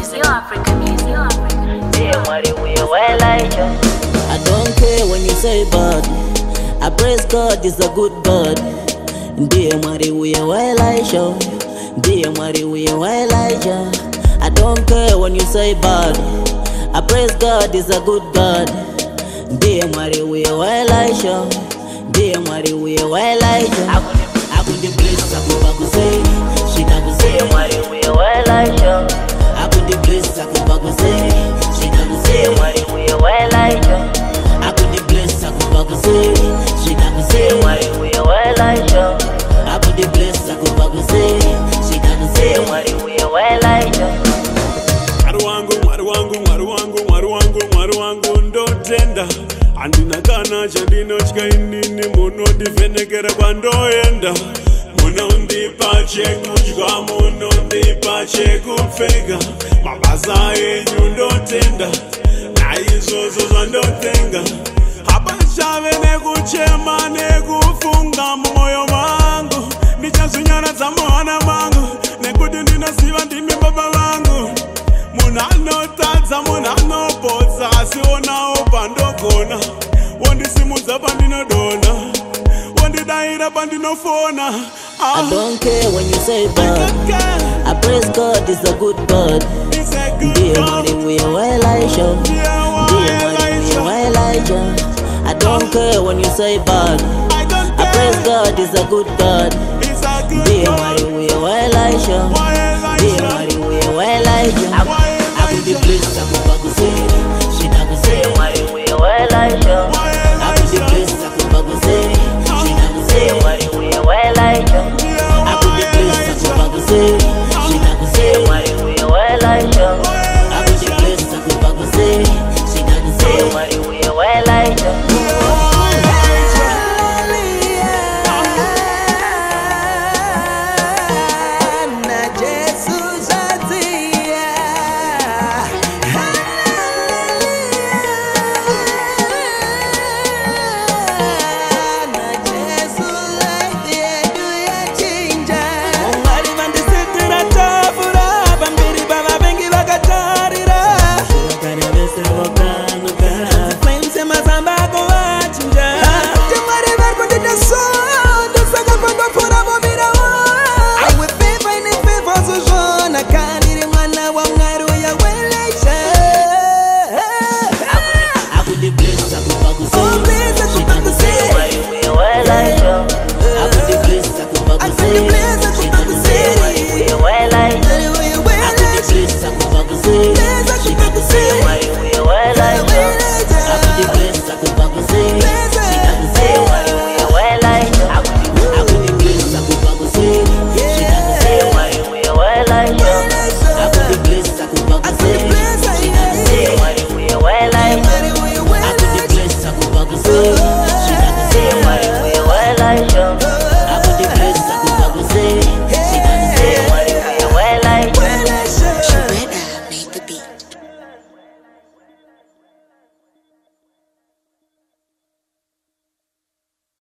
I don't care when you say bad. I praise God is a good God. Dear Mary, we are Elijah. Dear Mary, we are Elijah. I don't care when you say bad. I praise God is a good God. Dear Mary, we are Elijah. Dear Mary, we are Elijah. I could the place I could say. She could say. Dear Mary, we are Elijah. I could the place I could say. She could say. Dear Mary, we are Elijah. I could the place I could say. She could say. Dear Mary, we are Elijah. I could the place I could say. She could say. Dear Mary, we are Elijah. Mwaru ndo tenda andina kana chandino chikainini muno ndivhenekera kwandoenda muno ndipa chekudya muno ndipa chekupfeka mabasa enyu ndotenda naizvozvo zvandotenga hapachave nekuchema nekufunga mumwoyo mangu ndichazvinyaradza muhana mangu nekuti ndinoziva ndimi baba vangu. Munhu anotadza munhu anopodza asi onawo pandogona wondisimudza pandinodonha wondidayira pandinofona. I don't care when you say bad. I praise God is a good God. Dear Mary, we are Elijah. Dear Mary, we are Elijah. I don't care when you say bad. I praise God is a good God. Dear Mary, we are Elijah. Dear Mary, we are Elijah. I could be blessed.